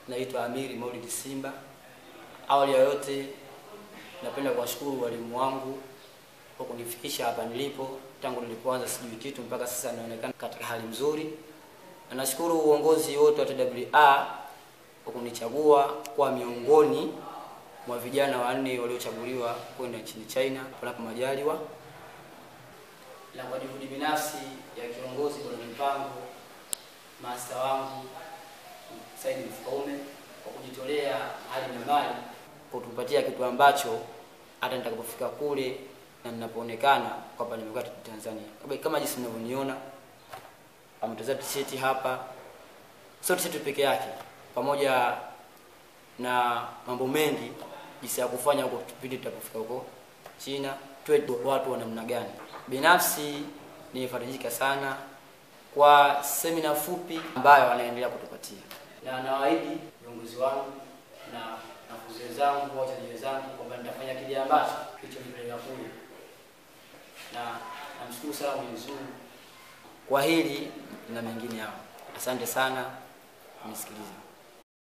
Naitwa Amiri Maulid Simba. Awali ya yote napenda kuwashukuru walimu wangu kwa kunifikisha hapa nilipo. Tangu nilipoanza sijui kitu mpaka sasa naonekana katika hali nzuri. Na nashukuru uongozi wote wa TWA kwa kunichagua kwa miongoni mwa vijana 4 waliochaguliwa kwenda nchini China panapo majaliwa. Na kwa juhudi binafsi ya kiongozi wa mipango master wangu Said Mfaume kwa kujitolea hali na mali kutupatia kitu ambacho hata nitakapofika kule na ninapoonekana kwamba nimekaa Tanzania. Kama jinsi mnavyoniona ametazama t-shirt hapa. Sio t-shirt peke yake, pamoja na mambo mengi jinsi ya kufanya huko tupindi tutapofika huko China, tuwe watu wa namna gani. Binafsi nimefarijika sana kwa semina fupi ambayo wanaendelea kutupatia. Na nawaahidi viongozi wangu na wanafunzi wenzangu, wachaji zangu kwamba nitafanya kile ambacho kilichonipeleka kule. Na namshukuru sana Mwenyezi Mungu kwa hili na mengine yao. Asante sana, nisikilize.